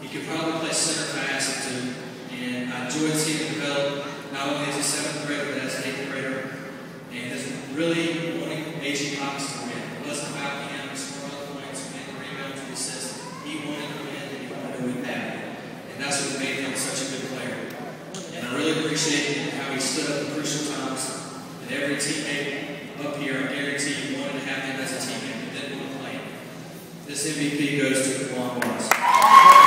He could probably play center fast too, and I enjoyed seeing him develop not only as a 7th grader but as an 8th grader, and is really wanting aging Cox to win. It wasn't about him scoring points, winning the rebounds, the assists. He wanted to win, and he wanted to win badly, and that's what made him such a good player. And I really appreciate how he stood up at crucial times, and every teammate up here, I guarantee you, wanted to have him as a teammate, but didn't want to play him. This MVP goes to KOWAAN Barnes.